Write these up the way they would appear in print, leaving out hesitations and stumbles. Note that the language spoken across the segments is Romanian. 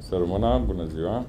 Să rămână, bună ziua!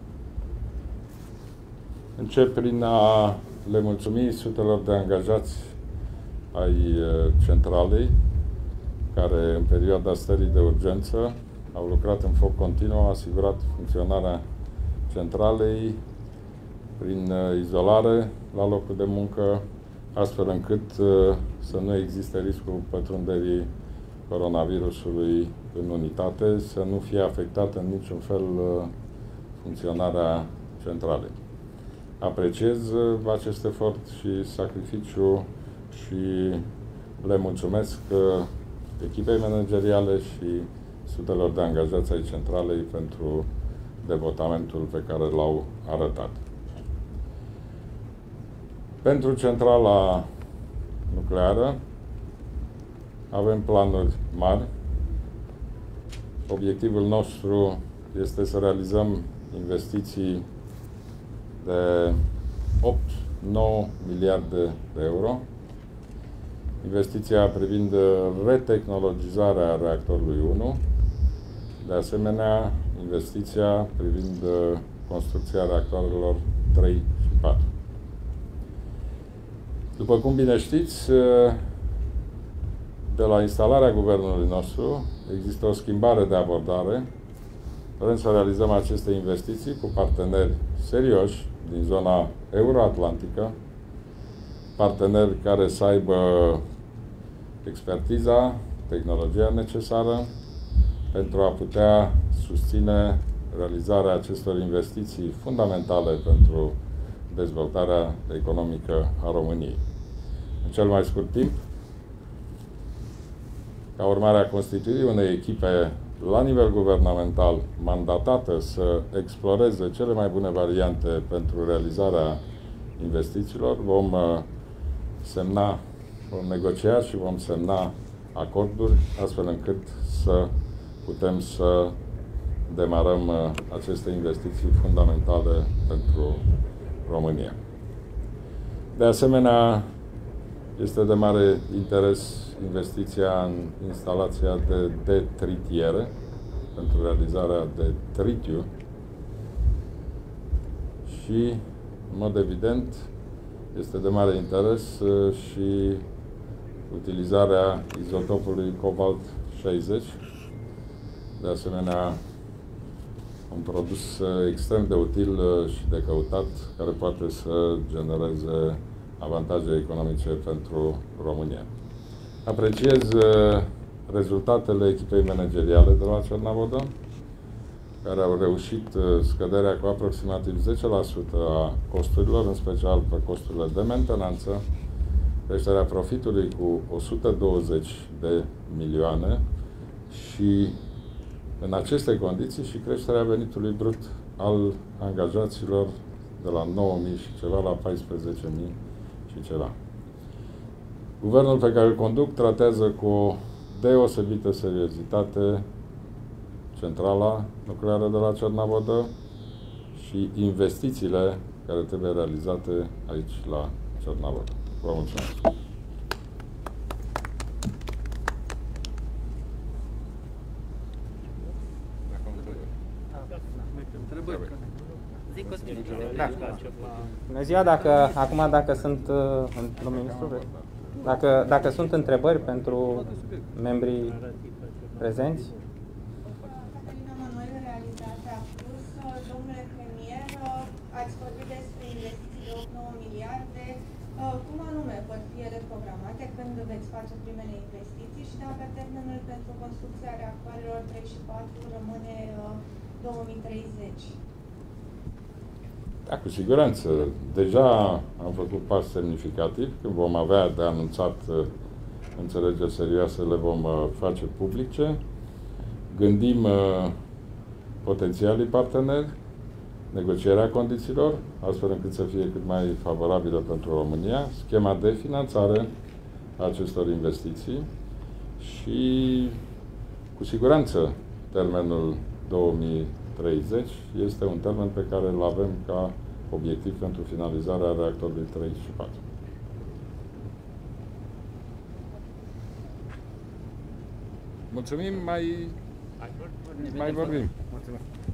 Încep prin a le mulțumi sutelor de angajați ai centralei, care în perioada stării de urgență au lucrat în foc continuu, au asigurat funcționarea centralei prin izolare la locul de muncă, astfel încât să nu existe riscul pătrunderii coronavirusului în unitate, să nu fie afectată în niciun fel funcționarea centralei. Apreciez acest efort și sacrificiu și le mulțumesc echipei manageriale și sutelor de angajați ai centralei pentru devotamentul pe care l-au arătat. Pentru centrala nucleară avem planuri mari. Obiectivul nostru este să realizăm investiții de 8-9 miliarde de euro. Investiția privind retehnologizarea reactorului 1, de asemenea investiția privind construcția reactoarelor 3 și 4. După cum bine știți, de la instalarea guvernului nostru există o schimbare de abordare. Vrem să realizăm aceste investiții cu parteneri serioși din zona euroatlantică, parteneri care să aibă expertiza, tehnologia necesară pentru a putea susține realizarea acestor investiții fundamentale pentru dezvoltarea economică a României. În cel mai scurt timp, ca urmare a constituirii unei echipe la nivel guvernamental mandatată să exploreze cele mai bune variante pentru realizarea investițiilor, vom negocia și vom semna acorduri astfel încât să putem să demarăm aceste investiții fundamentale pentru România. De asemenea, este de mare interes investiția în instalația de detritiere pentru realizarea de tritiu și, în mod evident, este de mare interes și utilizarea izotopului cobalt-60, de asemenea un produs extrem de util și de căutat, care poate să genereze avantaje economice pentru România. Apreciez rezultatele echipei manageriale de la Cernavodă, care au reușit scăderea cu aproximativ 10% a costurilor, în special pe costurile de mentenanță, creșterea profitului cu 120 de milioane și, în aceste condiții, și creșterea venitului brut al angajaților de la 9.000 și ceva la 14.000 și ceva. Guvernul pe care îl conduc tratează cu o deosebită seriozitate centrala nucleară de la Cernavodă și investițiile care trebuie realizate aici la Cernavodă. Vă mulțumesc! Bună ziua, dacă sunt, domnul ministru, dacă sunt întrebări pentru membrii prezenți. Cătălina Manuel, Realitate Plus. Domnule premier, ați vorbit despre investiții de 8-9 miliarde. Cum anume pot fi ele programate, când veți face primele investiții și dacă termenul pentru construcția reactoarelor 3 și 4 rămâne 2030? Da, cu siguranță. Deja am făcut pași semnificativi. Când vom avea de anunțat înțelegeri serioase, le vom face publice. Gândim potențialii parteneri, negocierea condițiilor, astfel încât să fie cât mai favorabilă pentru România, schema de finanțare a acestor investiții și, cu siguranță, termenul 2030 este un termen pe care îl avem ca obiectiv pentru finalizarea reactorului 3 și 4. Mulțumim, mai vorbim. Mulțumesc.